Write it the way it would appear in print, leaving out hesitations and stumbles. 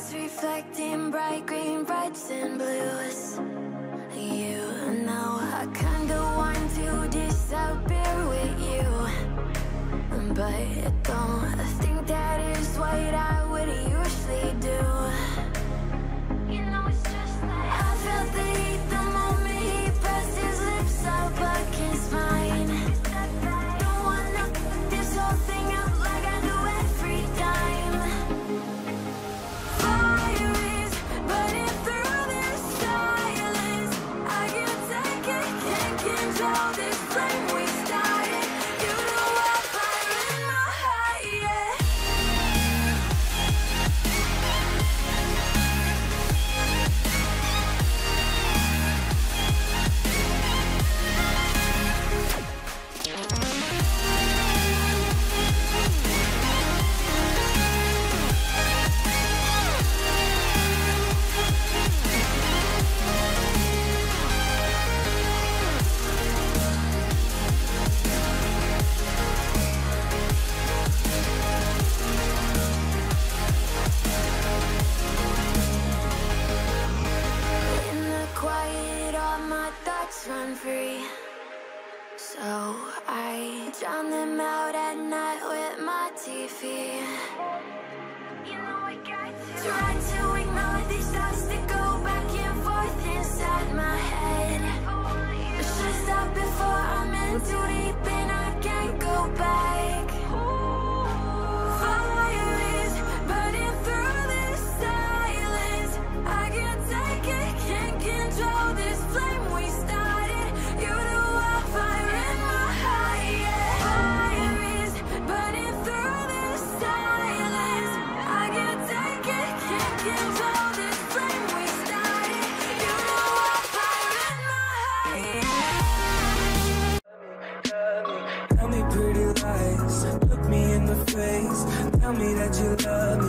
Lights reflecting bright green, reds and blues. You know I kinda want to disappear with you, but don't think that is what I would usually do. You know it's just like I felt the heat the moment he pressed his lips up against mine. Don't wanna put this whole thing out like I do every time. Fire is burning through this silence. I can't take it, can't control this flame we started. You know I'm fire in my heart, yeah. In the quiet, all my thoughts run free, so I drown them out at night with my TV. You know I got to try to ignore these thoughts that go back and forth inside my head. I should stop before I'm in too deep and I can't go back. Fire is burning through this silence. I can't take it, can't control this flame we started. You know I'm fire in my heart, yeah. Fire is burning through this silence. I can't take it, can't control this flame we started. You know I'm fire in my heart, yeah. Tell me pretty lies, look me in the face. Tell me that you love me,